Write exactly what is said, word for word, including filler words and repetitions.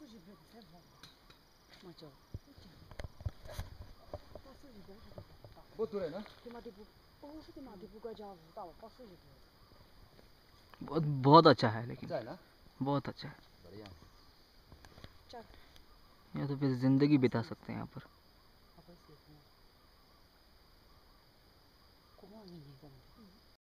बहुत बहुत अच्छा है, लेकिन बहुत अच्छा है। यहाँ तो फिर जिंदगी बिता सकते हैं यहाँ पर।